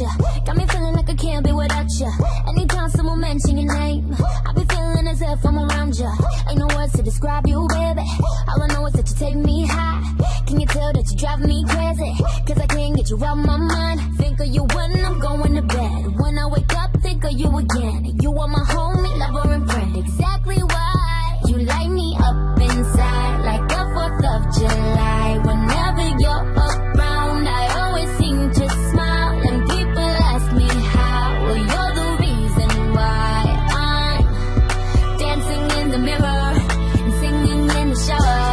ya. Got me feeling like I can't be without ya. Anytime someone mention your name, I be feeling as if I'm around ya. Ain't no words to describe you, baby. All I know is that you take me high. Can you tell that you drive me crazy? Cause I can't get you out my mind. Think of you when I'm going to bed. When I wake up, think of you again. You are my homie, lover, and friend. Exactly why you light me up inside like the 4th of July. Whenever you're around, I always seem to smile. And people ask me how. Well, you're the reason why I'm dancing in the mirror and singing in the shower.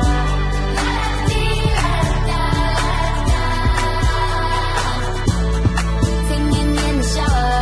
Singing in the shower.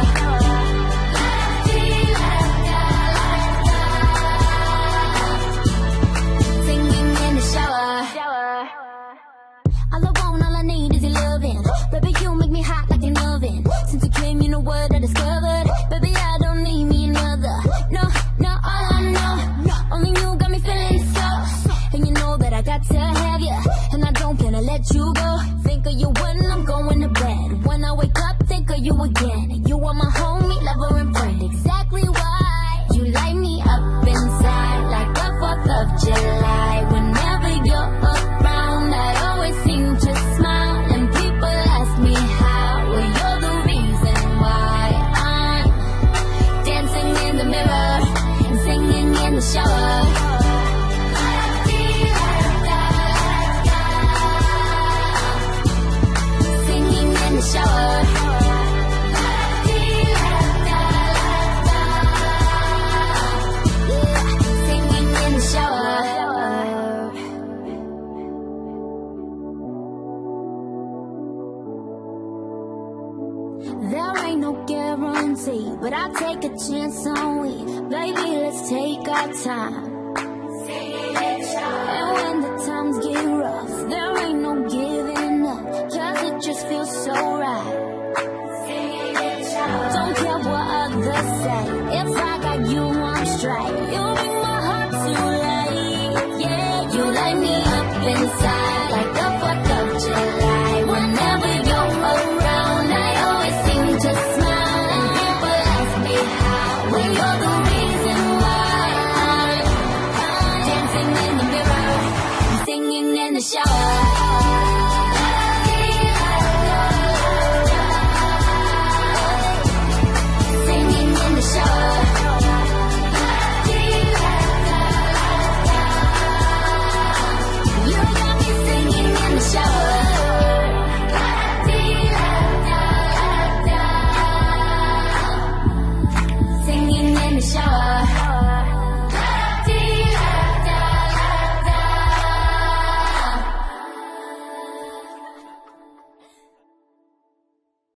Singing in the shower. All I want, all I need is your loving. Baby, you make me hot like an oven. Since you came, you know what I discovered. Baby, I don't need me another. No, no, all I know, only you got me feeling so. And you know that I got to have you, and I don't plan to let you go. Think of you when I'm going to bed. When I wake up, think of you again. You are my homie, lover, and friend. Exactly why you light me up inside like the 4th of July. Whenever you're around, I always seem to smile. And people ask me how. Well, you're the reason why I'm dancing in the mirror and singing in the shower. Singing in the shower. Singing in the shower. There ain't no guarantee, but I'll take a chance on we. Baby, let's take our time. And when the times get rough, there ain't no giving up, cause it just feels so right. Don't care what others say, if I got you on strike. You